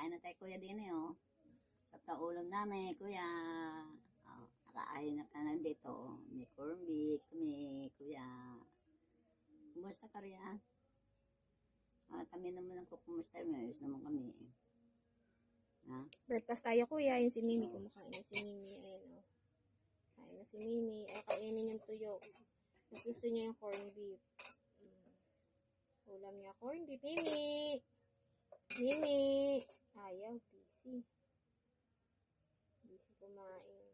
Kain na tayo, kuya, din eh, oh. Tapos ulam namin, kuya. Oh, nakaahin na ka na dito. May corned beef, may kuya. Kumusta ka riyan? Kami naman ang kumusta. Ayos naman kami. Ha? Breakfast tayo, kuya. Yung si Mimi, kumakain na si Mimi. Ayan, oh. Kain na si Mimi. Ay, kainin yung tuyo. Mas gusto niya yung corned beef. Ulam niya corned beef. Mimi! Mimi! Ayaw, busy. Busy kumain.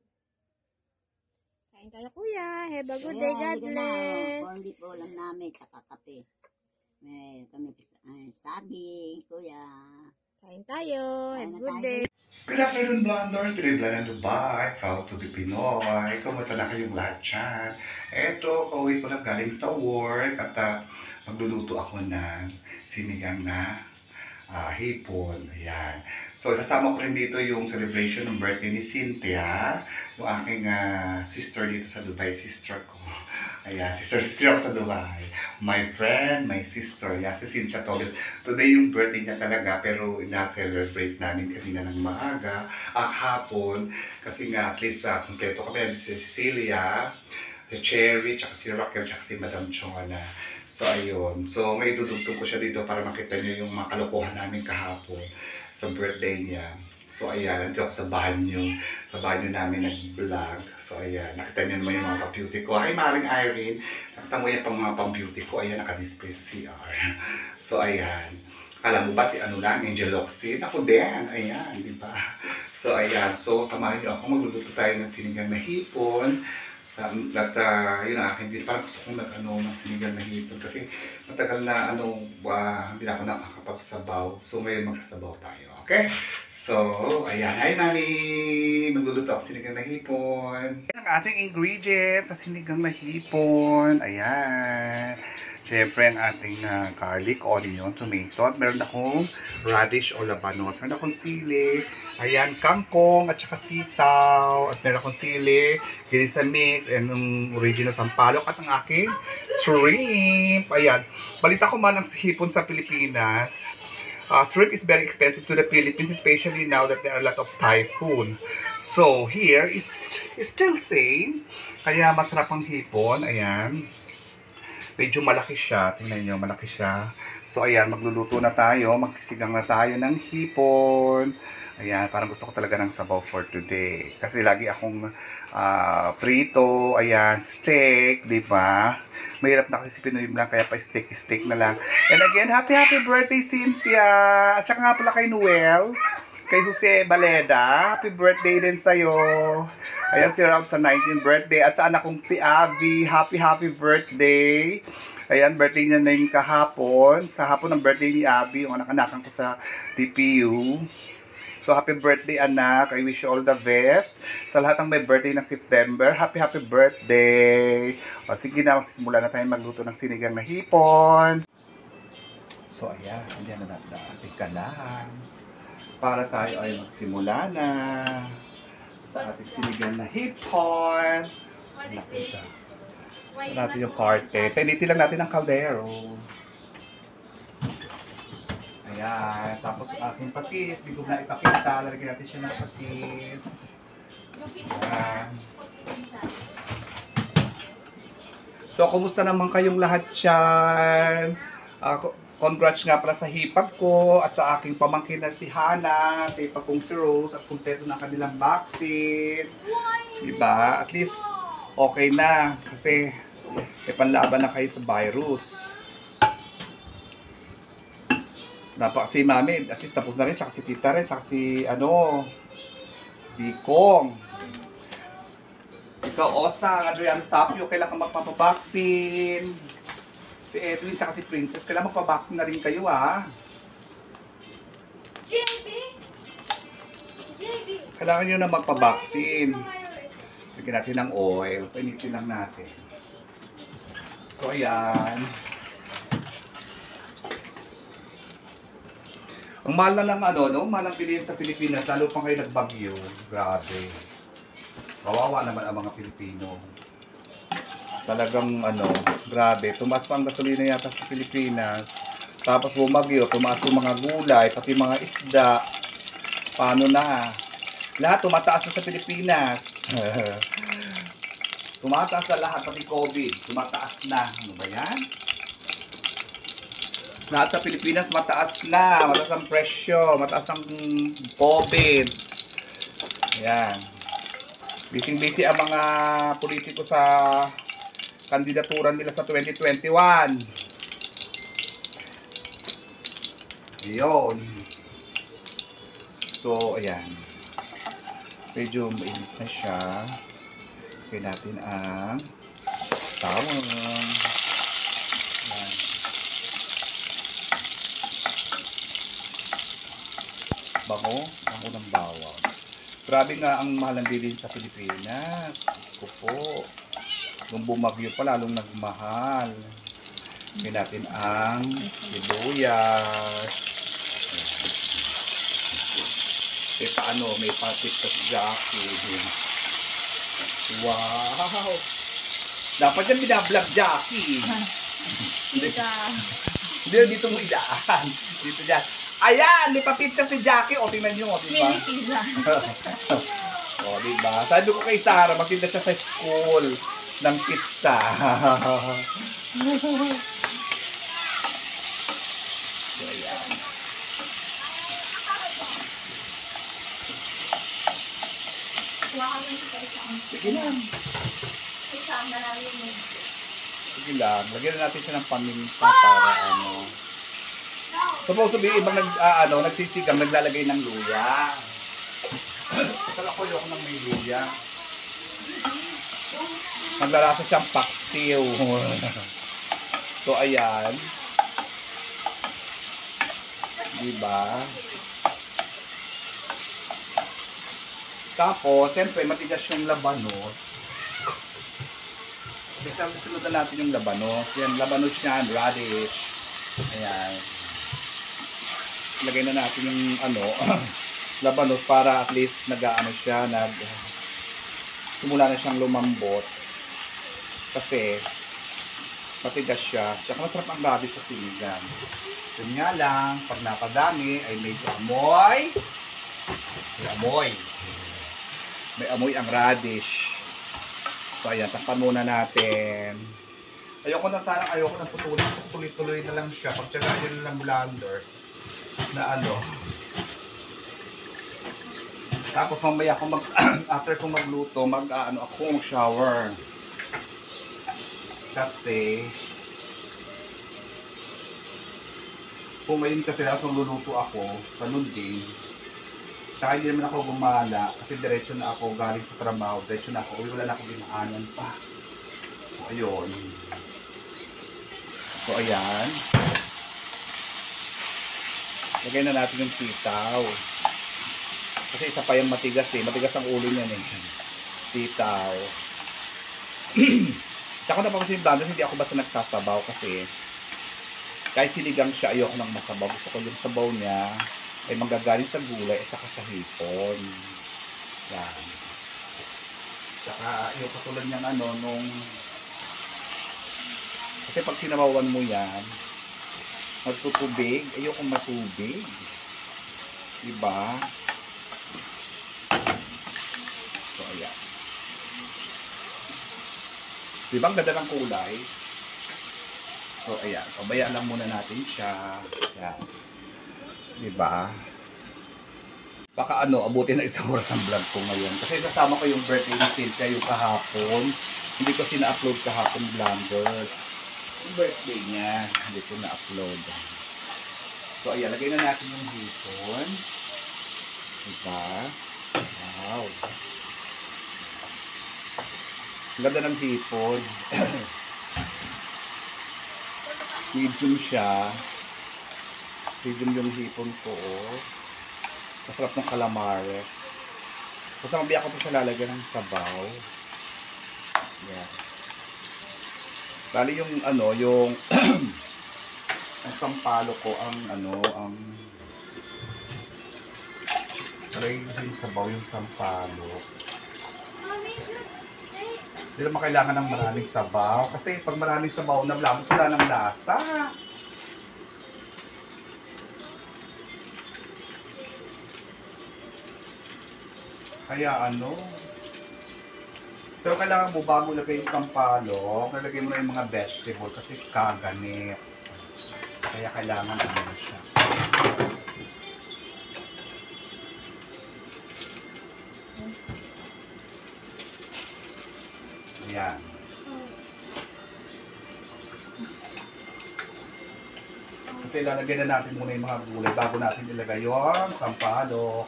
Kain tayo, kuya. Have a good day. God bless. Corned beef ulam namin, tsaka kape. May kami saging, kuya. Kain tayo. Have a good day. Good afternoon, Blonders! Pinoy Blonde Dubai, proud to be Pinoy. Kumusta na kayong lahat dyan? Eto, kauwi ko lang galing sa work at magluluto ako ng sinigang na hipon. Ayan. So, sasama ko rin dito yung celebration ng birthday ni Cynthia, yung aking sister dito sa Dubai, sister ko. Ayan, sister ako sa Dubai. My friend, my sister. Ayan, si Cynthia today yung birthday niya talaga, pero na-celebrate namin kanina ng maaga, hapon, kasi nga at least kompleto kami. Si Cecilia, si Cherry, tsaka si Raquel, tsaka si Madam Chona. So, ayun. So, ngayon tutugtog ko siya dito para makita niyo yung mga kalokohan namin kahapon sa birthday niya. So, ayan. Nandiyo ako sa banyo. Sa banyo namin nag-vlog. So, ayan. Nakita niyo naman yung mga pang-beauty ko. Hi, Maring Irene. Nakita mo yan pang mga pang-beauty ko. Ayan, naka-display CR. So, ayan. Akala mo ba si ano lang, Angel Locsin? Ako din. Ayan, di ba? So, ayan. So, samahan niyo ako. Magluluto tayo ng sinigang na hipon. Yun ang akin din. Parang gusto kong ng sinigang na hipon. Kasi matagal na hindi na ako nakakapagsabaw. So ngayon magsasabaw tayo. Okay? So, ayan. Hi, Mami! Magluluto ako sinigang na hipon. Ayan ang ating ingredients sa sinigang na hipon. Ayan. Siyempre, ang ating garlic, onion, tomato. At meron akong radish o labanos. Meron akong sili. Ayan, kangkong at saka sitaw. At meron akong sili, ginisa mix, and yung original sampalok. At ang aking shrimp. Ayan. Balita ko man ang hipon sa Pilipinas. Shrimp is very expensive to the Philippines, especially now that there are a lot of typhoon. So, here is still same. Kaya masarap ang hipon. Ayan. Medyo malaki siya. Tingnan nyo, malaki siya. So, ayan, magluluto na tayo. Magsisigang na tayo ng hipon. Ayan, parang gusto ko talaga ng sabaw for today. Kasi lagi akong prito, ayan, steak, di ba? Mahirap na kasi si Pinoy Blanc, kaya pa steak na lang. And again, happy birthday, Cynthia! At saka nga pala kay Noel, kay Jose Baleda. Happy birthday din sa'yo. Ayan si Rob sa 19th birthday. At sa anak kong si Abby, happy birthday. Ayan, birthday niya na yung kahapon. Sa hapon ng birthday ni Abby, yung anak-anakan ko sa TPU. So, happy birthday, anak. I wish you all the best. Sa lahat ng may birthday ng September, happy birthday. O, sige na, magsisimula na tayo magluto ng sinigang na hipon. So, ayan, hindi na natin ang ating kalan. Para tayo ay magsimula na sa ating sinigang na hipon. Nakita. Natin yung karte. Pinitin lang natin ang kaldero. Ayan. Tapos yung aking patis. Hindi ko na ipakita. Lalagyan natin siya ng patis. Ayan. So, kumusta naman kayong lahat dyan? Congrats nga pala sa hipag ko at sa aking pamangkin na si Hana, sa hipag kong si Rose at kumpleto ng kanilang vaccine. Diba? At least okay na kasi may panlaban na kayo sa virus. Dapat si Mami, at least tapos na rin, tsaka si Tita rin, tsaka si Dikong. Ikaw, Osang, Adriano Sapio, kailangan magpapabaksin. Si Edwin tsaka si Princess, kailangan magpa-vaccine na rin kayo, ha? Kailangan nyo na magpa-vaccine. Lagyan natin ng oil. Painitin lang natin. So, ayan. Ang mahal na ng mahal ang bilihin sa Pilipinas, lalo pang kayo nagbagyo. Grabe. Kawawa naman ang mga Pilipino. Talagang grabe, tumaas pa ang gasolina yata sa Pilipinas. Tapos bumagyo, tumaas yung mga gulay, pati mga isda. Paano na? Lahat tumataas na sa Pilipinas. Tumataas na lahat, pati COVID. Tumataas na. Ano ba yan? Lahat sa Pilipinas mataas na. Mataas ang presyo. Mataas ang COVID. Ayan. Busy-busy ang mga politiko sa kandidaturan nila sa 2021. Ayun. So, ayan. Medyo mainit na siya. Kaya natin ang tawang. Ayan. Bango ng bawang. Grabe nga ang mahal ng bilhin sa Pilipinas. Gusto po. Nung bumagyo pa, lalong nagmahal. Kaya natin ang sibuyas. Eh paano? May pa-TikTok Jackie. Wow! Dapat yan binablog Jackie. Hindi, dito mo idaan. Dito dyan. Ayan! May pa-pizza si Jackie. O, tingnan nyo. Diba? Mini pizza. O, diba? Sabi ko kay Sarah, magtinda siya sa school ng pizza. So, ayan. Sige lang. Sige lang. Lagyan na natin siya ng paminta para ano. Suppose to be, ibang nagsisigang, naglalagay ng luya. Kala ko yung ng may luya. Naglalasa siyang paksiw. So, ayan. Diba? Tapos, siyempre, matigas yung labanos. Kasi sunod na natin yung labanos. Yan, labanos yan, radish. Ayan. Lagay na natin yung labanos para at least siya, simula na siyang lumambot. Kasi, matigas siya. Tsaka masarap ang radish sa sinigang. Yun nga lang, pag napadami, ay medyo amoy. May amoy. May amoy ang radish. So, ayan, takpan muna natin. Ayoko na tuloy-tuloy na lang siya. Pagtsagaan nyo lang blanders na Tapos mamaya after kong magluto, ako shower. Kasi, kung ngayon kasi magluluto ako, ganun din. Tsaka hindi naman ako gumala kasi diretso na ako galing sa trabaho, diretso na ako, wala na ako ginaanan pa. So, ayun. So, ayan. Lagay na natin yung sitaw. Kasi isa pa yung matigas eh. Matigas ang ulo niyan eh. Sitaw. Tsaka napapansin yung blanders, hindi ako basta nagsasabaw kasi kahit sinigang siya, ayoko nang masabaw. Gusto ko yung sabaw niya ay manggagaling sa gulay at saka sa hipon. Yan. Tsaka yung katulad niyang nung kasi pag sinabawan mo yan, magtutubig, ayoko matubig. Diba? So, ayan. Diba ang ganda ng kulay? So, ayan. Pabayaan lang muna natin siya. Ayan. Diba? Baka abutin na isang oras ang vlog ko ngayon. Kasi kasama ko yung birthday ni Cynthia yung kahapon. Hindi ko sina-upload kahapon vloggers. Yung birthday niya, hindi ko na-upload. So, ayan. Lagay na natin yung hipon. Diba? Wow. Ang ganda ng hipon. Medium siya. Medium yung hipon ko. Masarap ng calamares. Basta mabiyak ko po siya lalagyan ng sabaw. Yan. Bali yung yung ang sampalo ko ang lagay yung sabaw yung sampalo. Hindi naman kailangan ng maraming sabaw. Kasi pag maraming sabaw na blamos, wala ng lasa. Kaya ano, pero kailangan mo bago lagay yung sampalok, nalagay mo na yung mga vegetable kasi kaganit. Kaya kailangan ano siya. Ayan. Kasi ilalagay na natin muna yung mga gulay bago natin ilagay yung sampalok.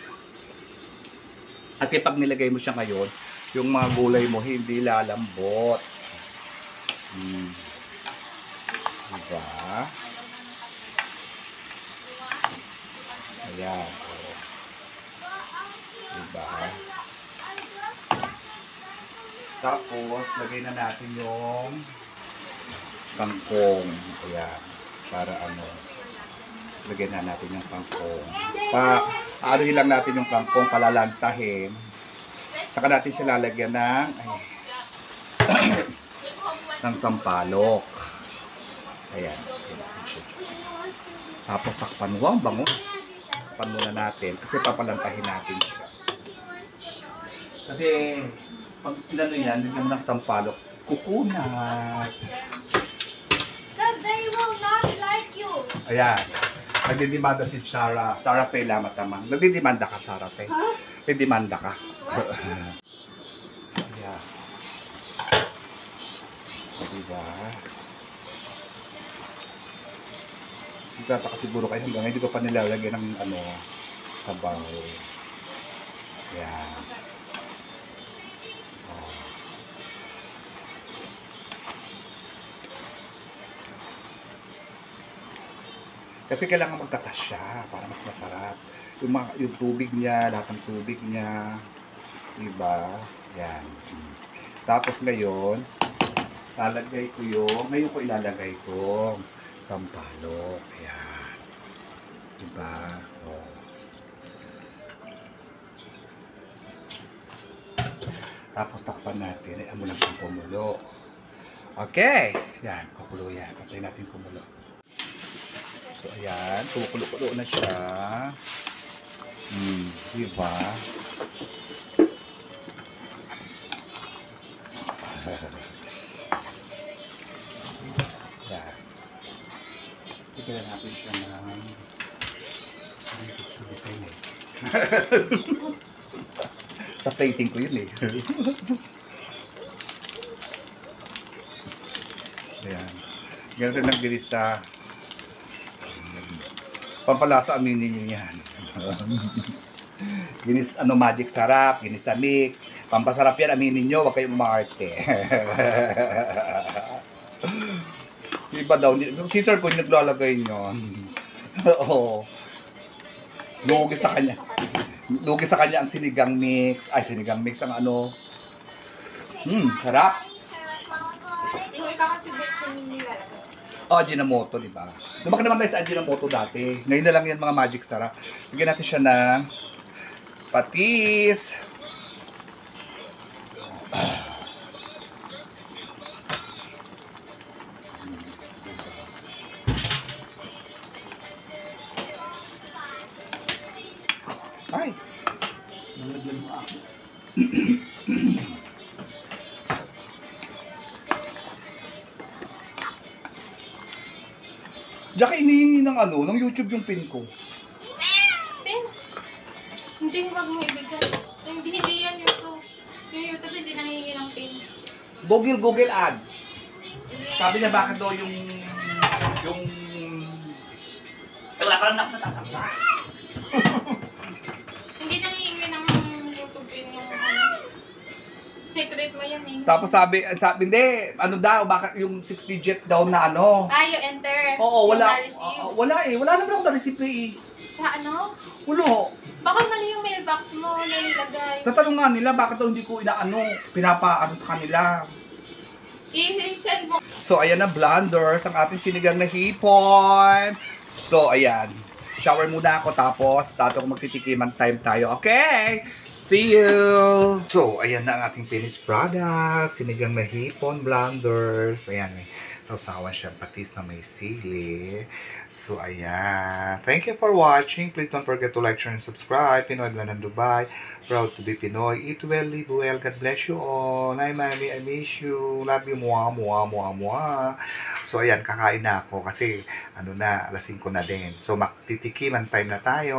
Kasi pag nilagay mo siya ngayon, yung mga gulay mo hindi lalambot. Diba? Ayan. Diba? Tapos, lagay na natin yung kangkong. Ayan. Para ano, lagay na natin yung kangkong. Aaruhin lang natin yung kangkong, palalantahin. Saka natin siya lalagyan ng ng sampalok. Ayan. Tapos takpan mo, ang bango. Takpan muna natin kasi papalantahin natin siya. Kasi pag inano yan, lagyan mo ng sampalok, kukunat. They will not like you. Ayan. Nagdidemanda si Sarah Faye Lamatamang. Nagdidemanda ka, Sarah Faye? Huh? Nagdidemanda ka. So, ayan. Diba? Sigurata ka siguro kayo hanggang hindi ko pa nilalagyan ng ano, sabaw. Ayan. Oh. Kasi kailangan magtatas siya para mas masarap. Yung tubig niya, lahat ng tubig niya. Diba? Yan. Tapos ngayon, ngayon ko ilalagay itong sampalok. Ayan. Diba? Oh. Tapos takpan natin. Ayan mo lang siyang kumulo. Okay. Yan. Kukulo yan. Patayin natin kumulo. So, ayan. Kumukulo-kulo na siya. Diba? Yan. Tignan natin siya ng design eh. Sa plating ko yun eh. Ayan. Ganun nagdilis sa pampalasa, aminin nyo yan. Ginis, magic sarap, ginis sa mix. Pampasarap yan, aminin nyo, huwag kayong umarte. Iba daw, si Sir ko naglalagay nyon. Oo. Lugi sa kanya. Lugi sa kanya ang sinigang mix. Ay, sinigang mix ang ano. Sarap. Yung iba kasi bitchin nila. Ajinomoto, di ba? Lumaki naman tayo sa Ajinomoto dati. Ngayon na lang yan mga magic sarap. Bigyan natin siya ng patis. Ay! Nalagyan mo ako. Diyan hinihingi ng ng YouTube yung pin ko. Pin? Hindi wag mo ibigay. Hindi yan YouTube. Yung YouTube hindi nangihingi ng pin. Google ads. Sabi niya bakit daw yung wala pa na tatanda. Hindi nangihingi ng YouTube pin yung secret mo yan eh. Tapos sabi hindi, bakit yung 6 digit daw na You enter. Oo, wala. Na-receive. Wala eh. Wala naman akong na-receive eh. Sa ano? Wala. Baka mali yung mailbox mo na nilagay. Tatanong nga nila, bakit daw hindi ko pinapaano sa kanila. I-send mo. So, ayan na, blenders, ang ating sinigang na hipon. So, ayan. Shower muna ako, tapos tato ko magtitikiman time tayo. Okay? See you! So, ayan na ang ating finished product. Sinigang na hipon, blenders. Ayan eh. sausawan siya patis na may sili. So, ayan. Thank you for watching. Please don't forget to like, share, and subscribe. Pinoy Adlan ng Dubai. Proud to be Pinoy. Eat well, live well. God bless you all. Hi, Mami. I miss you. Love you. Mwah, mwah, mwah, mwah. So, ayan. Kakain na ako kasi, ano na, alas 5 na din. So, magtitikiman time na tayo.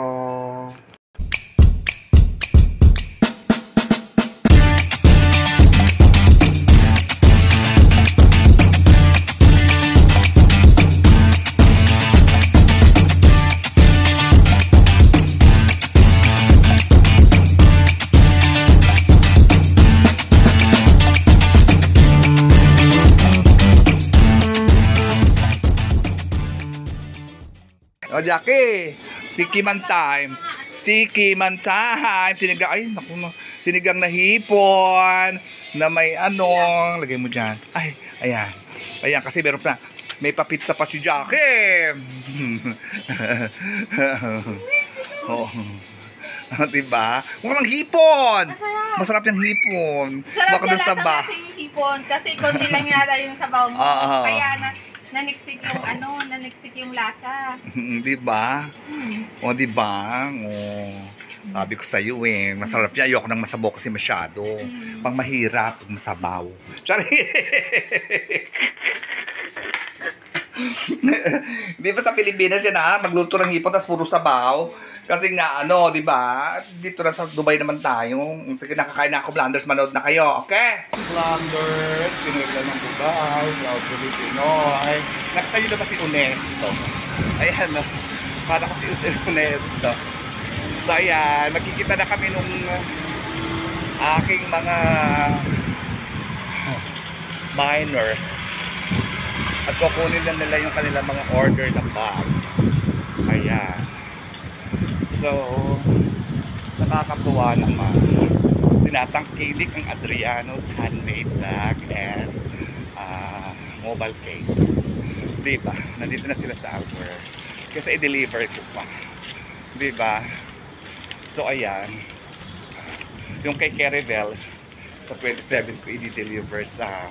O, Jackie, sikiman time. Sikiman time. Sinigang, ay, naku, sinigang na hipon. Na may ano, lagay mo dyan. Ay, ayan. Ayan, kasi meron pa. May papitsa pa si Jackie. Oh. Diba? Mukhang hipon. Masarap. Masarap yung hipon. Sarap Baka niya dun sa lasa ba- kasi yung hipon. Kasi konti lang yata yung sabaw mo. Oo. Kaya naniksik yung naniksik yung lasa. Diba? O, diba? O, sabi ko sa'yo eh. Masarap yan. Ayoko nang masabaw kasi masyado. Pang mahirap, pag masabaw. Charing! Di ba sa Pilipinas yan magluto ng hipon tapos puro sabaw? Kasi nga ano, di ba? Dito na sa Dubai naman tayo. Sige, nakakain na ako. Blanders, manood na kayo, okay? Blanders, Pinoy lang ng Dubai. Proud to be Pinoy. Nakita nyo na ba si Onesto? Ayan, no? Para kasi Onesto. So, ayan. Magkikita na kami nung aking mga minors. At kukunin lang nila yung kanilang mga order na bags. Ayan. So, nakakatuwa naman. Tinatangkilik ang Adriano's handmade bag and mobile cases. Diba? Nandito na sila sa Alper. Kasi i-deliver ko pa. Diba? So, ayan. Yung kay Caravel, sa 27 ko i-deliver sa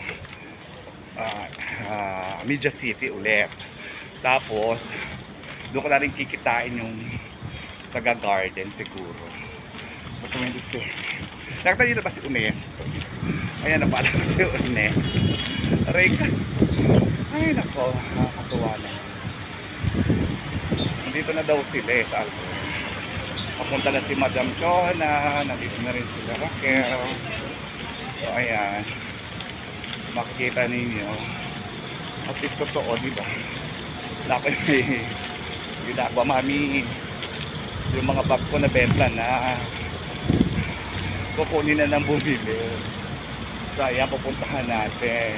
Media City ulit. Tapos doon ko na rin kikitain yung taga garden siguro. But when you say, nakita nyo na ba si Onesto? Ayan na pala si Onesto. Aray ka. Ay nako, nakakatuwa na. Nandito na daw sila sa Alper. Papunta na si Madam Chona. Nandito na rin sila Raquel. So ayan, makikita ninyo at least totoo, diba? Dapat may ginagawa mami yung mga bag ko na benta na kukunin na ng bumili. So ayan, pupuntahan natin.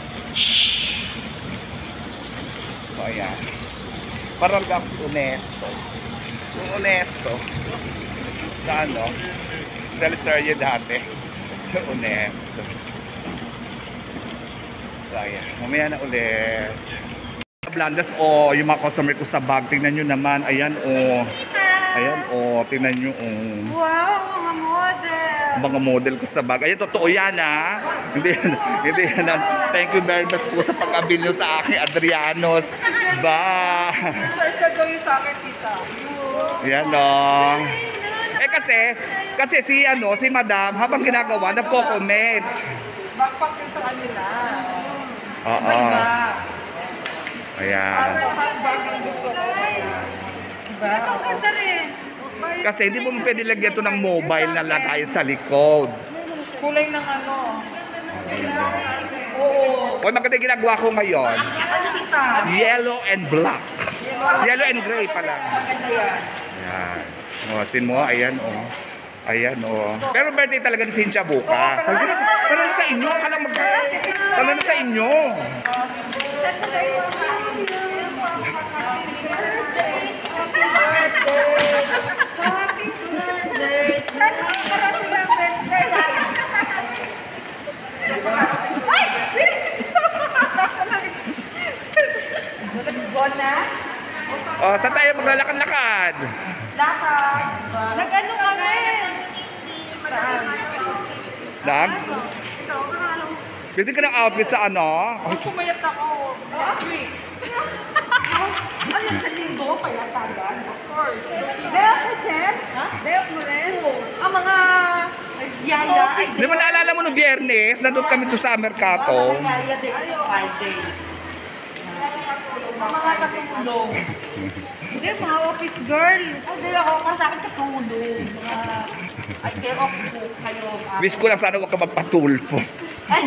So ayan, parang lang si Onesto. Yung Onesto sa ano, Teleserye dati si Onesto. So ayan, mamaya na ulit. Blandas, yung mga customer ko sa bag, tingnan nyo naman, ayan ayan tingnan nyo Wow, mga model! mga model ko sa bag. Ayan, totoo yan hindi yan thank you very much po sa pag-abil nyo sa aking Adriano's bag. Special ko yung sa akin, tita. Ayan kasi si Madam habang ginagawa nagko-comment. Backpack yun sa kanila. Oo. Ayan. Handbag yung gusto ko. Ito ganda rin. Kasi hindi mo pwede lagyan ito ng mobile na lagay sa likod. Kulay ng ano. O maganda yung ginagawa ko ngayon. Ano, tita? Yellow and black. Yellow and gray pala. Maganda yan. Ayan. Sin mo, ayan Ayan Pero birthday talaga ni Cynthia bukas. Pero sa inyo, Kala sa inyo. Saan tayo maglalakad-lakad? Nag-ano kami? Dam? Pwede ka ng outfit sa ano? Pag pumayat ako, wait. Ano sa linggo? Payatagan? Of course. Deo ko, Chen? Ha? Deo mo rin? Ang mga yaya. Di ba naalala mo no Biyernes? Nandun kami doon sa Mercato. Yaya din. Friday. Ang mga katulong. Hindi, mga office girl. Hindi ako, para sa akin katulong. Ay, kayo ako kayo. Wish ko lang sana huwag ka magpatulpo. Ay!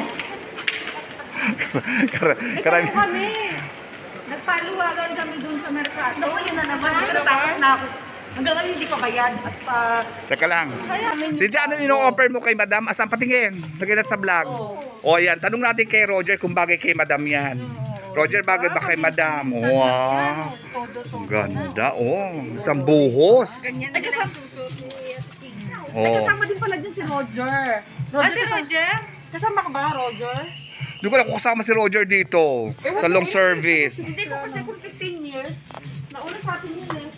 Karami. Kami. Nagpaluwagan kami dun sa Mercato. Naku, yun na naman. Natakot na ako. Hanggang ngayon hindi pa bayad. At Teka lang. Si Jan, ano ino-offer mo kay Madam? Asan patingin? Naginat sa vlog. O yan, tanong natin kay Roger kung bagay kay Madam yan. Roger, bagay ba kay Madam? Wow. Ganda, oh. Isang buhos. ganyan na nagsusot. Oh. Kasama din pala dyan si Roger. Si Roger? Kasama ka ba, Roger? Hindi ko lang kung kasama si Roger dito. Sa long service. Hindi ko kasi kung 15 years. Nauna sa atin yun eh.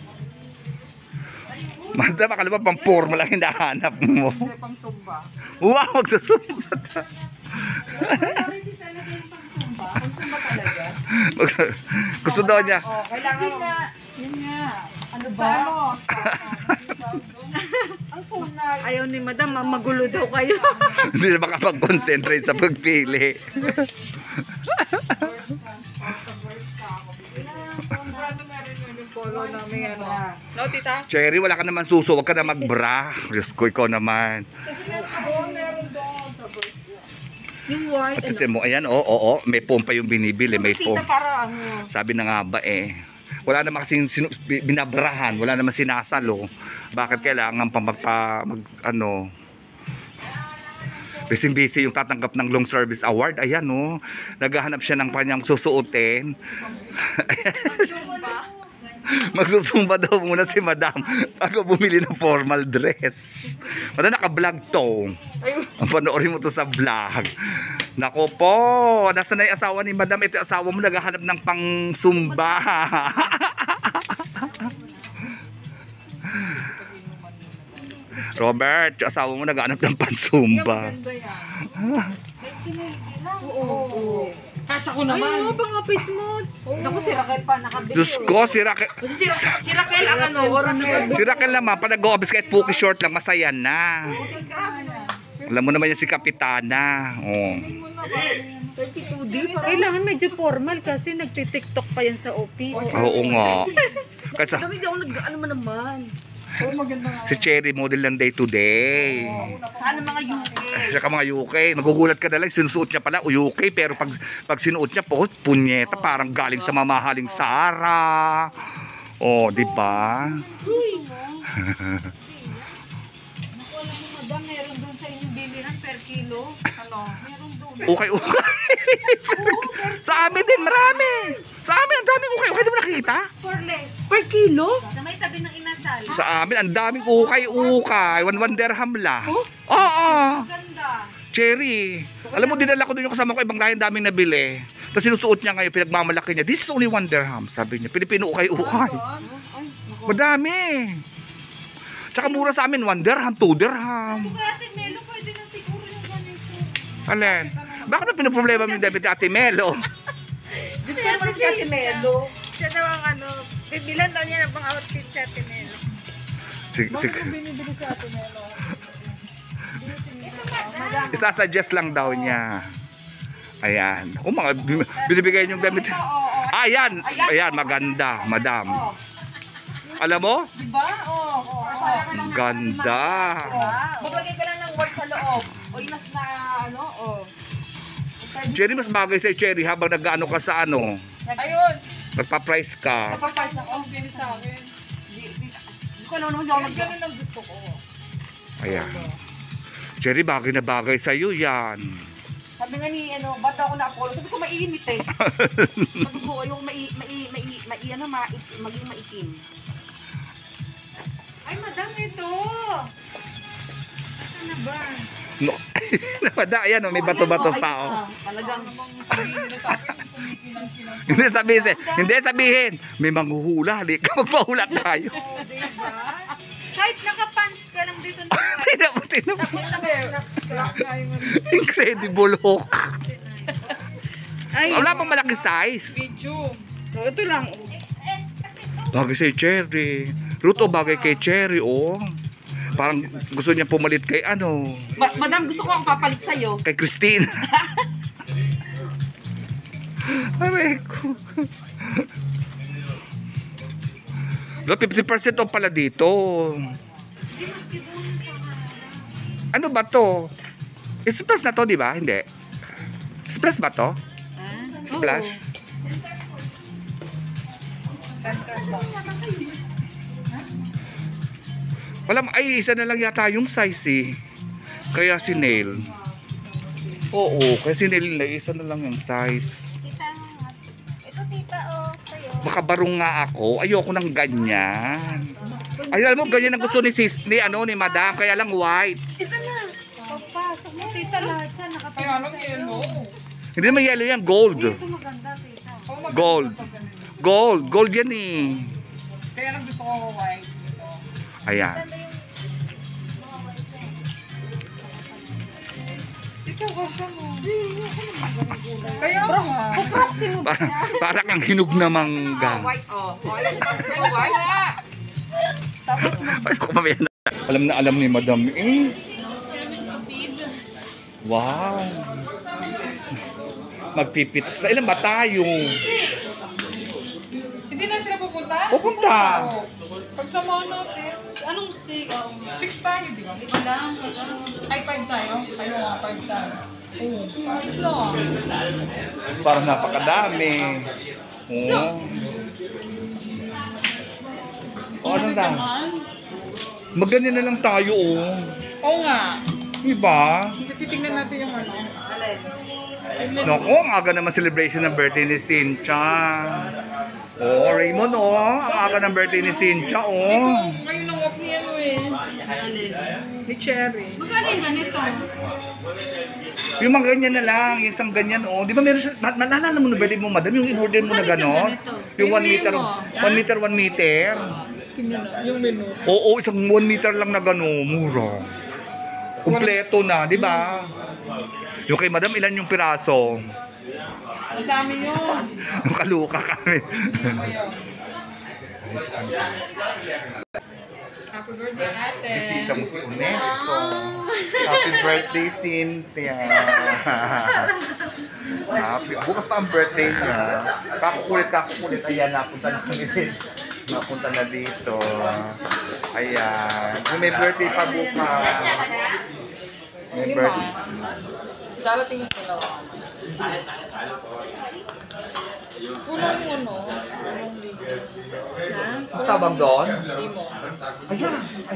Madam, akala ba pang forma lang hinahanap mo? Hindi, pang Zumba. Wow, magsusumbat. Hindi talaga yung pang Zumba. Pang Zumba talaga. Gusto daw niya. Oh, kailangan mo. Yun nga. Ano ba? Ang punay. Ayaw ni Madam, magulo daw kayo. Hindi na makapag-concentrate sa pagpili. No, tita? Cherry, wala ka naman suso. Huwag ka na mag-bra. Diyos ko, ikaw naman. Yung white. At mo, ayan, oo. May pompa yung binibili. May Tita, pompa. para ano. Sabi na nga ba eh. Wala naman kasing binabrahan. Wala naman sinasalo. Bakit kailangan ano, busy yung tatanggap ng long service award. Ayan, oh. Naghahanap siya ng kanyang susuotin. Magsusumba daw muna si Madam bago bumili ng formal dress. Madam, naka-vlog to. Ang panoorin mo to sa vlog. Nako po, nasa na yung asawa ni Madam? Ito yung asawa mo, naghahanap ng pang-sumba. Robert, yung asawa mo naghahanap ng pang-sumba. Oo. Kasya ko naman. Ay, pang office mo. Naku, si Raquel pa nakabili. Diyos ko, si Raquel. Si Raquel ang ano, oras na. Si Raquel naman, pag nag-office kahit puki short lang, masaya na. Alam mo naman yan si Kapitana. Oh. 32D. Kailangan medyo formal kasi nagtitiktok pa yan sa office. Oo nga. Kasi Dami di ako nag-ano man naman. si Cherry model ng day to day. Sana mga UK. Siya ka mga UK. Magugulat ka na lang, sinusuot niya pala UK. Pero pag sinuot niya po, punyeta, parang galing sa mamahaling Sara. Oh, di ba? Madam, meron doon sa inyong bilihan per kilo. Ano? Meron doon. Okay. Sa amin din, marami. Sa amin, ang daming ukay. Ukay, di ba nakikita? For less. Per kilo? Sa may tabi ng inasal. Sa amin, ang daming ukay. 1 dirham lang. Oh? Oo. Ganda. Cherry. Alam mo, dinala ko doon yung kasama ko, ibang lahin daming nabili. Tapos sinusuot niya ngayon, pinagmamalaki niya. This is only 1 dirham, sabi niya. Pilipino ukay-ukay. Madami. Tsaka mura sa amin, 1 dirham, 2 dirham. Ate Melo, pwede na siguro yung ganito. Alin? Bakit na pinoproblema mo yung debit Ate Melo? Diyos ko naman si Ate Melo. Siya daw ang ano, bibilan daw niya ng pang outfit sa Tinelo. Binibili si Ate Melo. Isasuggest lang daw niya. Ayan. Kung mga binibigay niyong damit. Ayan. Ayan, maganda, Madam. Alam mo? Diba? Oo. Ang ganda. Maglagay ka lang ng word sa loob. O yung mas na ano, Cherry, mas bagay sa'yo, Cherry, habang nag-ano ka sa ano. Ayun. Nagpa-price ka. Napapayos ako. Ang bilis sa akin. Hindi ko alam naman ako ganun ang gusto ko. Ayan. Cherry, bagay na bagay sa'yo yan. Sabi nga ni, ano, ba't ako na-apolo? Sabi ko, mainit eh. Sabi ko, yung maging maitim. Ay, madam, ito. Ito na ba? No. Napada, ayan, may bato-bato pa. Oh. Talagang sabihin nila sa akin, kumikinang-kinang. Hindi sabihin. May manghuhula. Halika, magpahula tayo. Diba? Kahit naka-pants ka lang dito na. Tinan mo. Tapos na, Incredible Hulk. Ay, Wala pang malaki size. Pichu. So, ito lang. Bagay sa'yo, Cherry. Ruto, bagay kay Cherry, oh. Parang gusto niya pumalit kay ano, Madam, gusto ko ang papalit sa'yo. kay Christine. Aray ko. 50% off pala dito. Ano ba to? Splash na to, di ba? Hindi. Splash ba to? Splash? Wala, ay isa na lang yata yung size eh. Kaya si Nail. Oo, kaya si Nail na isa na lang yung size. Ito tita, oh, sa'yo. Baka barong nga ako. Ayoko ng ganyan. Ay, alam mo, ganyan ang gusto ni sis, ni Madam. Kaya lang white. Ito na. Pagpasok mo, tita, lahat yan. Ay, anong yellow? Hindi naman yellow yan, gold. Ito maganda, tita. Gold. Gold. Gold yan eh. Kaya lang gusto ko white. Ayan. Ito, gusto mo. Kaya nga. Proximo ba? Parang ang hinog na mangga. White, oh. White. White. Tapos Ay, ako mamaya na. Alam na alam ni Madam eh. Wow. Magpipits na. Ilan ba tayo? hindi na sila pupunta? Pupunta. Oo. Pagsamahan natin. Anong sigaw? 6 tayo, di ba? Wala. Ay, 5 tayo. Kayo nga, 5 tayo. Oo. 5 lang. Parang napakadami. Oo. O ano na? Magganyan na lang tayo oh. Oo nga. Diba? Titignan natin yung ano. Naku, ang aga naman celebration ng birthday ni Cynthia. Oh, Raymond oh. Ang aga ng birthday ni Cynthia oh. Ito, ngayon ang off ni ano eh. Ni Cherry. Magkano yung ganito? Yung mga ganyan na lang, yung isang ganyan oh. Di ba meron siya, naalala mo na birthday mo madam, yung in-order mo na gano'n? Yung 1 meter, 1 meter, 1 meter. Tingnan na, yung menu. Oo, isang 1 meter lang na gano'n, mura. Kumpleto na, di ba? Yung kay madam, ilan yung piraso? Ang dami yun. Yung kaluka kami. Happy birthday, ate. Bisita mo si Unesco. Happy birthday, Cynthia. Bukas pa ang birthday niya. Kakukulit. Ayan, napunta na kami dito. Napunta na dito. Ayan. May birthday pa bukas. May birthday. Darating yung dalawa. Punong ano? Ang tabang doon? Limo. Ayan. Ay,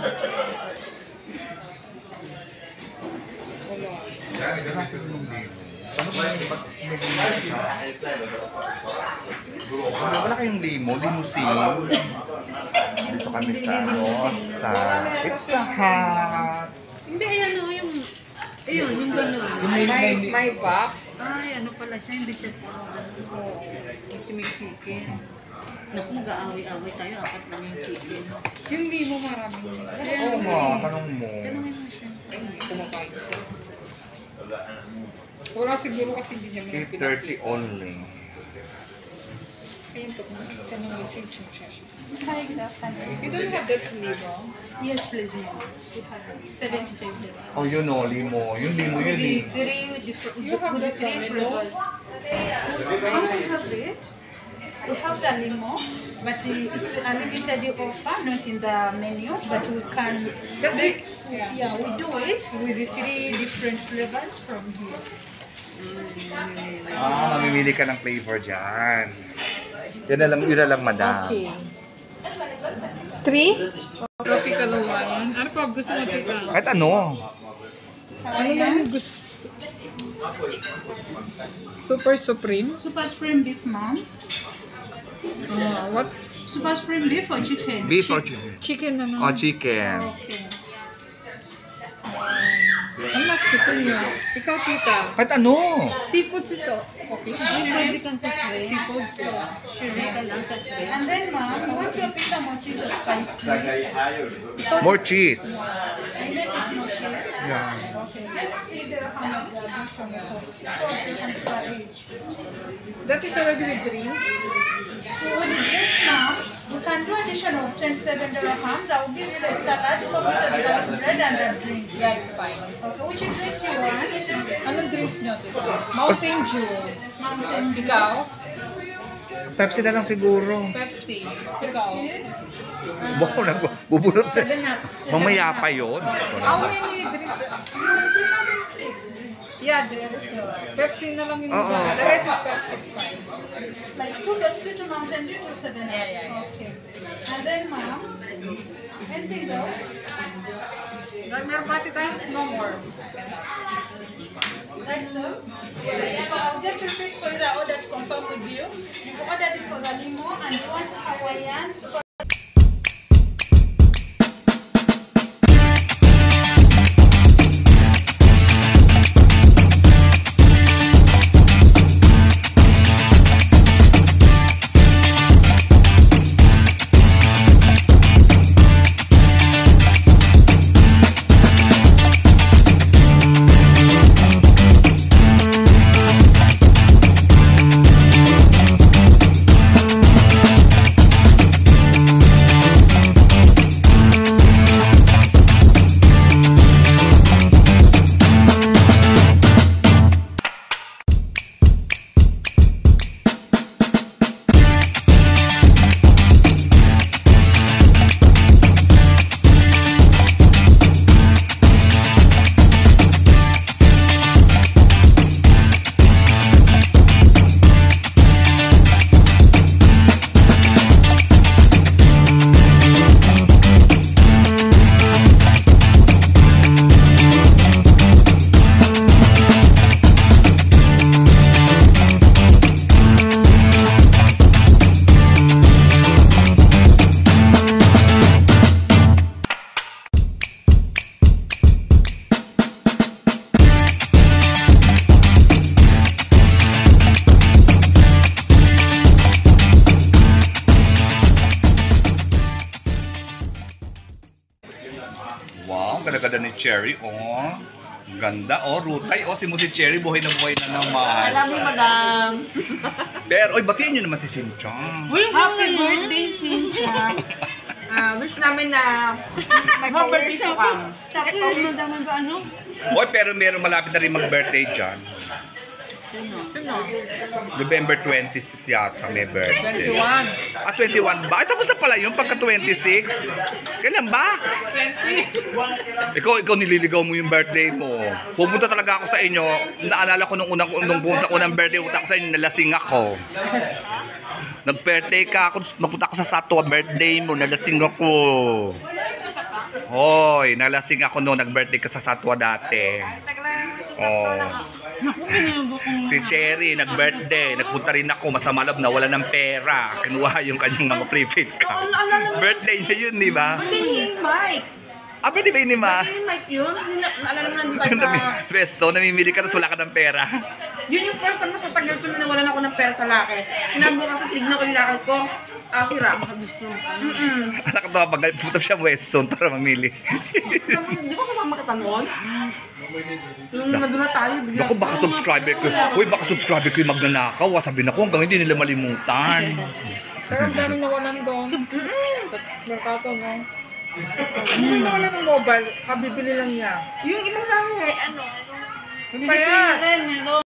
wala kayong limo, limusin. Dito kami sa sa Pizza Hut. Hindi, ayan o, yung... Ayun, yung gano'n. May box. Ay, ano pala siya, hindi siya puro ano. Chicken. Naku, mag-aaway-aaway tayo, 4 lang yung chicken. Yung limo maraming. Oo nga, tanong mo. Tanungin mo siya. Kumakain. Wala siguro kasi hindi niya mga 8:30 only. Ayun to. Tanong yung ching siya. Hi, good afternoon. You don't have that limo? Yes, please, ma'am. 75. Oh, yun o, limo. Yung limo yun eh. Very different. You have that limo? We have it. We have the limo, but it's a limited offer, not in the menu, but we can... Yeah, we do it with 3 different flavors from here. Ah, mamimili ka ng flavor dyan. Yun na lang, madam. Okay. 3? Tropical Hawaiian. Ano pa gusto mo, tita? Kahit ano. Ano yung gusto? Super Supreme? Super Supreme beef, ma'am. What? Super Supreme beef or chicken? Beef or chicken? Chicken ano? O chicken. Okay. Ano mas gusto niyo? Ikaw, tita. Kahit ano. Seafood si So. Okay. Pwede kang sa shrimp. Seafood siya. Shrimp ka lang sa shrimp. And then, ma'am, you want your pizza more cheese or spice, please? More cheese. You make it more cheese? Yeah. Okay. Let's see how much the beef from the pork and spice. That is already with drinks. With this now, we can do addition of 27 dirhams. I will give you the salad, cocktail, bread, and the drinks. Yeah, it's fine. Okay, which drinks you want? Anong drinks nyo, tita? Mountain Dew. Mountain Dew. Ikaw? Pepsi na lang siguro. Pepsi. Ikaw? Wow, nagbubulot. Seven up. Mamaya pa yun. How many drinks? Yeah, there is Pepsi na lang yung Oo. The rest is Pepsi, it's fine. Like 2 Pepsi, 2 Mountain Dew, 2 7 Up. Yeah. Okay. And then, ma'am, anything else? Meron pa times? No more. That's all. So I'll just repeat for the order to confirm with you. You ordered it for the limo and you want Hawaiian. Wow, ganda-ganda ni Cherry, oh. Ang ganda, oh. Rutay, oh. Si Cherry, buhay na naman. Alam mo, madam. Pero, oy, batiin nyo naman si Sinchang. Happy birthday, Cynthia. Wish namin na more birthday siya ka. Tapos, madami ba ano? Oy, pero meron malapit na rin mag-birthday dyan. Sino? November 26 yata may birthday. 21. Ah, 21 ba? Ay, tapos na pala yun, pagka 26. Kailan ba? 20. Ikaw nililigaw mo yung birthday mo. Pupunta talaga ako sa inyo. Naalala ko nung punta ko ng birthday, punta ko sa inyo, nalasing ako. Nag-birthday ka ako, napunta ako sa Satwa, birthday mo, nalasing ako. Hoy, nalasing ako noon, nag-birthday ka sa Satwa dati. Oh. Si Cherry, nag-birthday, nagpunta rin ako, masama loob na wala ng pera. Kinuha yung kanyang mga prepaid card. Birthday niya yun, di ba? Mike. Ah, pwede ba yun ni Ma? Mike yun? Naalala mo na Peso, namimili ka na wala ka ng pera. Yun yung first time mo sa tagal ko na nawalan ako ng pera sa laki. Kinabukas sa tignan ko yung lakad ko. Sira. Anak ko pag pumunta siya Weston para mamili. Tapos, di ba kasama katanon? Nung nandun na tayo, bigla. Naku, baka subscriber ko. Uy, baka subscriber ko yung magnanakaw. Sabi na ko, hanggang hindi nila malimutan. Pero ang dami nawalan doon. Merkato, no? Hindi nawalan ng mobile. Kabibili lang niya. Yung ibang lahi, ano? Kaya,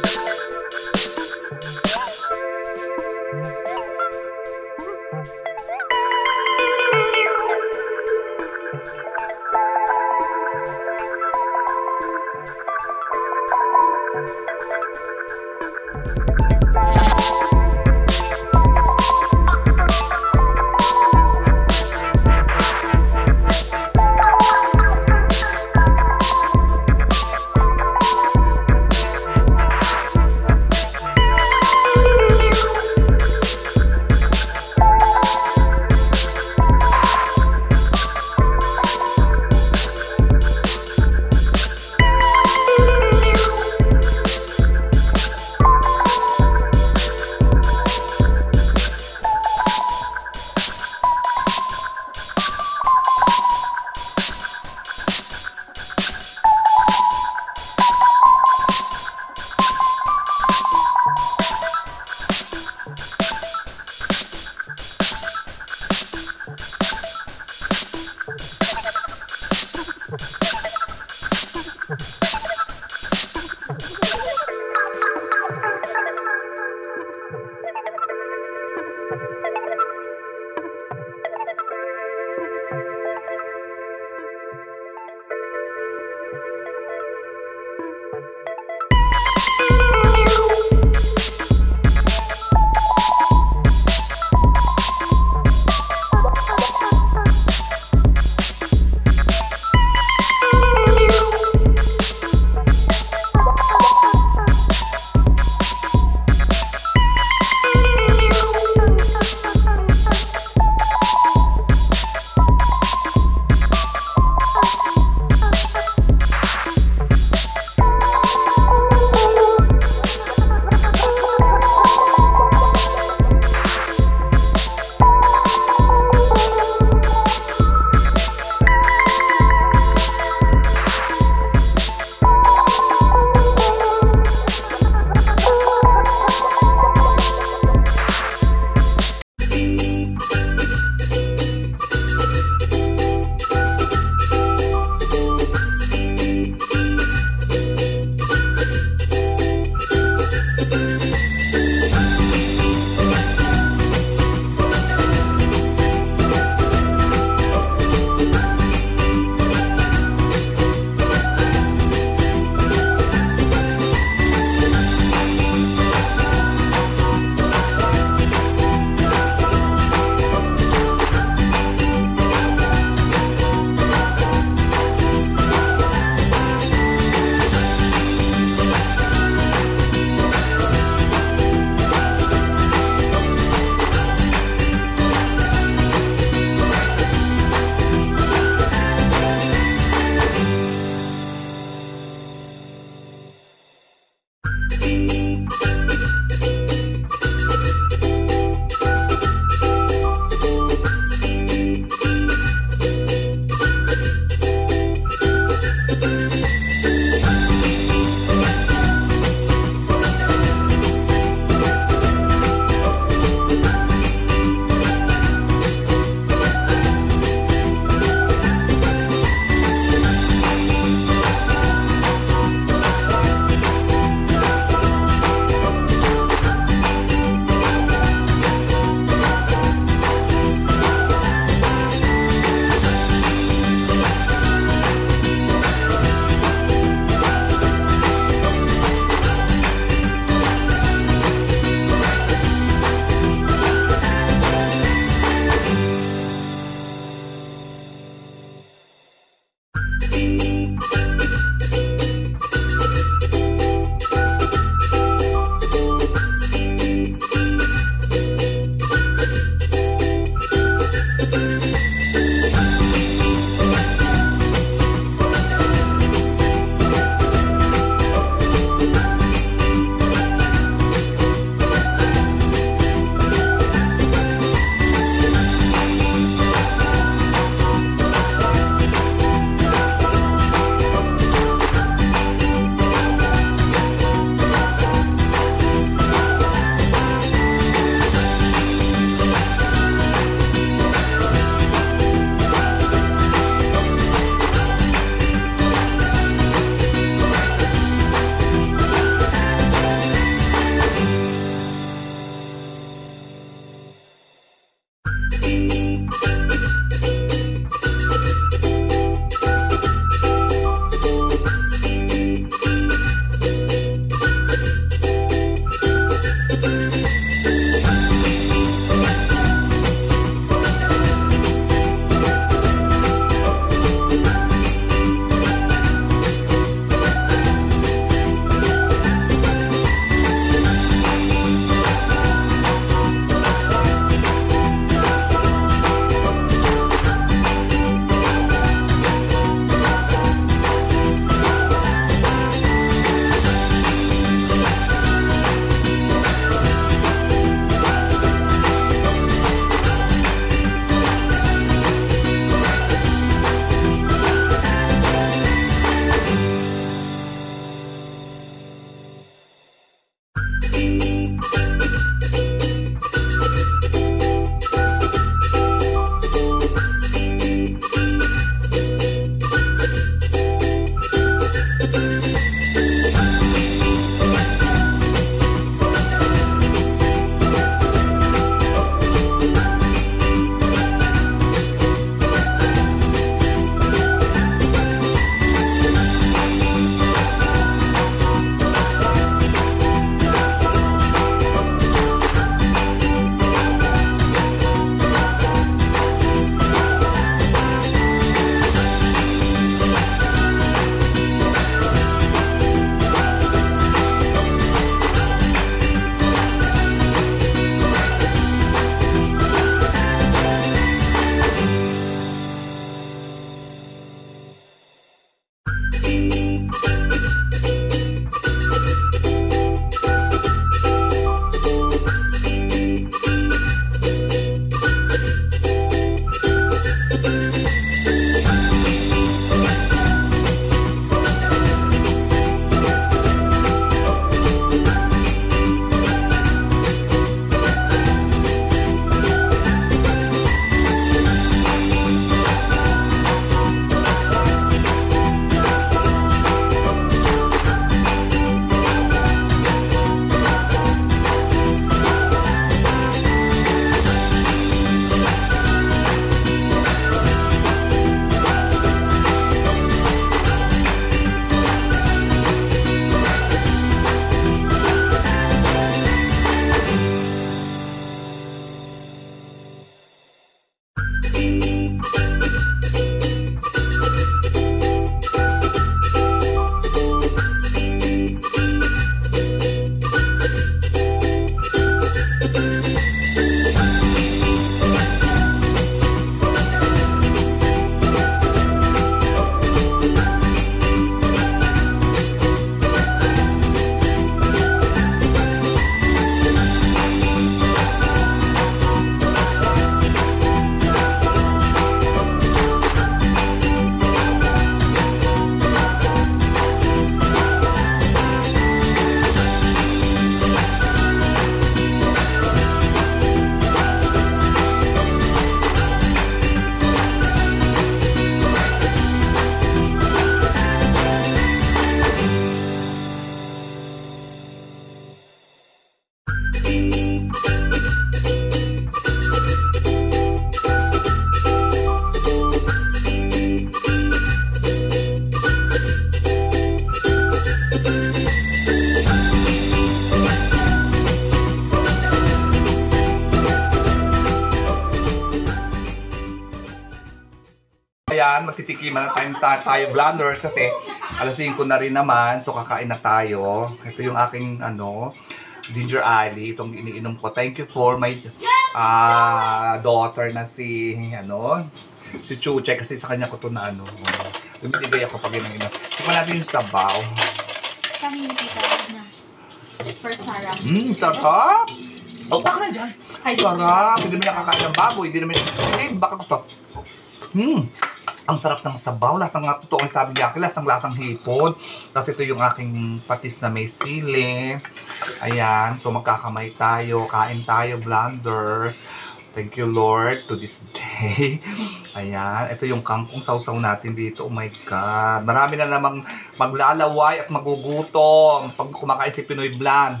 yan. Magtitikiman na tayo blanders kasi alas 5 na rin naman. So kakain na tayo. Ito yung aking ginger ale. Itong iniinom ko. Thank you for my daughter na si Chuche kasi sa kanya ko ito na binibigay ako pag inom. Tignan natin yung sabaw. Kami hindi kita na. First Sarah. Sarap! Oh, baka na dyan. Sarap! Hindi naman nakakain ng baboy. Hindi naman, baka gusto. Ang sarap ng sabaw. Lasang nga totoo ang sabi niya. Lasang hipon. Tapos ito yung aking patis na may sili. Ayan. So magkakamay tayo. Kain tayo, blanders. Thank you, Lord, to this day. Ayan. Ito yung kangkong sausaw natin dito. Oh my God. Marami na namang maglalaway at magugutom pag kumakain si Pinoy Bland.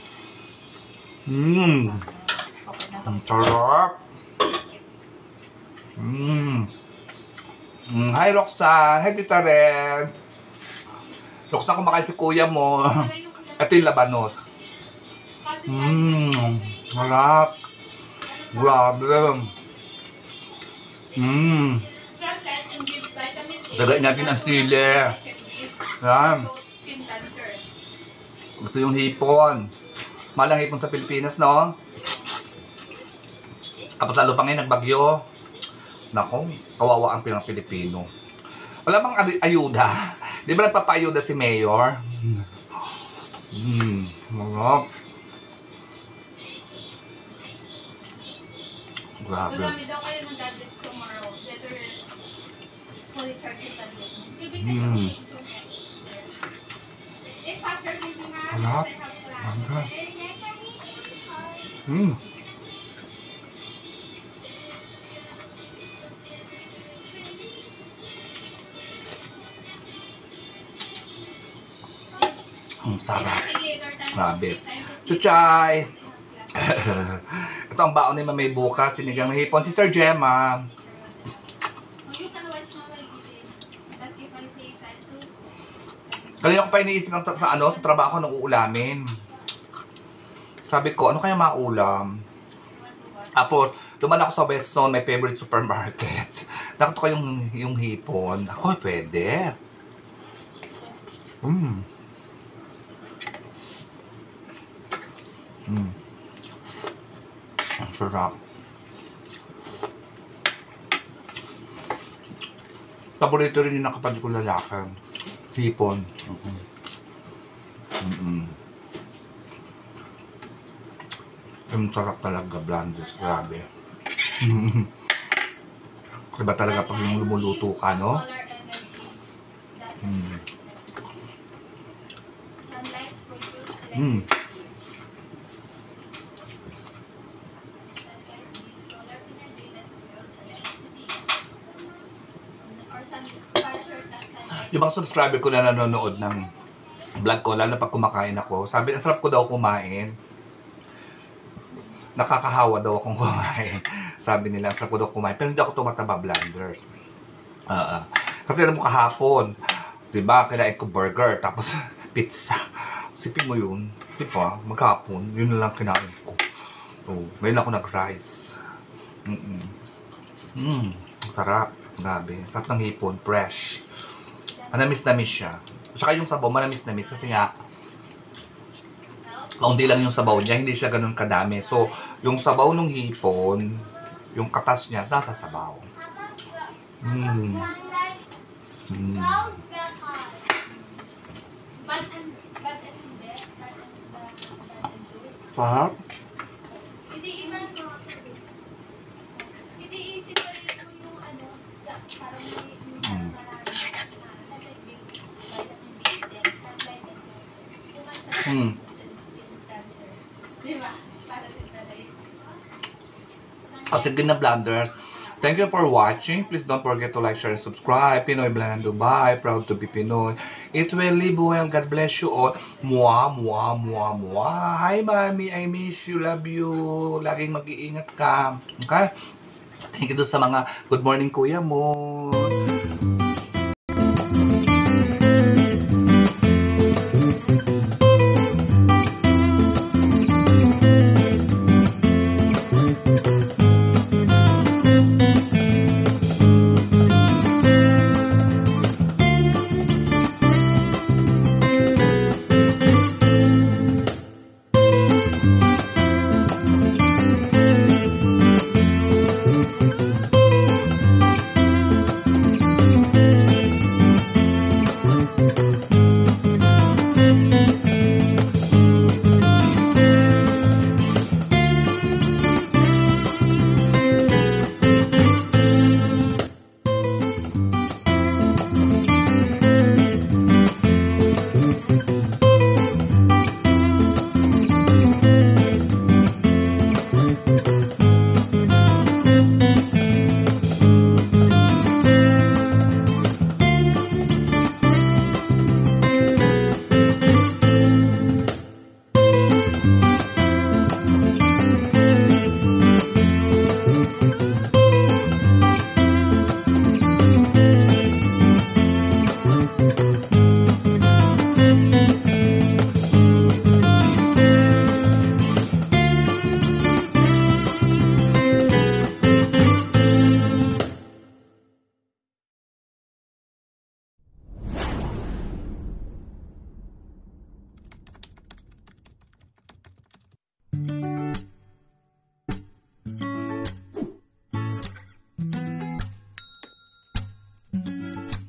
Ang sarap. Hi, Roxanne. Hi, Tita Ren. Roxanne, kumakain si kuya mo. Ito yung labanos. Sarap. Grabe. Dagay natin ang sili. Yan. Ito yung hipon. Malang hipon sa Pilipinas, no? Kapag lalo pa ngayon nagbagyo. Nako, kawawa ang Pilipino. Wala bang ayuda? Di ba nagpapa-ayuda si Mayor? Marap. Grabe. Magami daw kayo ng gadgets tomorrow. Better fully charge yung gadgets. Sarap. Mangga. Ang sarap. Grabe. Chuchay! Ito ang baon ni Mamay bukas. Sinigang na hipon. Sister Gemma. Kanina ko pa iniisip sa trabaho nung uulamin. Sabi ko, ano kaya maulam? Tapos, duman ako sa Weston, my favorite supermarket. Nakita ko yung hipon. Ako, pwede. Ang sarap. Paborito rin yung nakapad ko lalaki. Hipon. Ang sarap talaga, blanders. Grabe. Diba talaga pag yung lumuluto ka, no? Yung mga subscriber ko na nanonood ng vlog ko, lalo na pag kumakain ako, sabi, ang sarap ko daw kumain. Nakakahawa daw akong kumain. Sabi nila, ang sarap ko daw kumain. Pero hindi ako tumataba, blanders. Kasi alam mo kahapon, diba, kinain ko burger, tapos pizza. Sipin mo yun, diba, maghapon, yun na lang kinain ko. So, ngayon ako nag-rice. Sarap, grabe. Sarap ng hipon, fresh. Manamis-namis siya. Saka yung sabaw, manamis-namis. Kasi nga, kaunti lang yung sabaw niya, hindi siya ganun kadami. So, yung sabaw ng hipon, yung katas niya, nasa sabaw. Sarap. Sige na, blanders. Thank you for watching. Please don't forget to like, share, and subscribe. Pinoy Bland Dubai. Proud to be Pinoy. It will live well. God bless you all. Mwah, mwah, mwah, mwah. Hi, Mami. I miss you. Love you. Laging mag-iingat ka. Okay? Thank you sa mga good morning, kuya mo.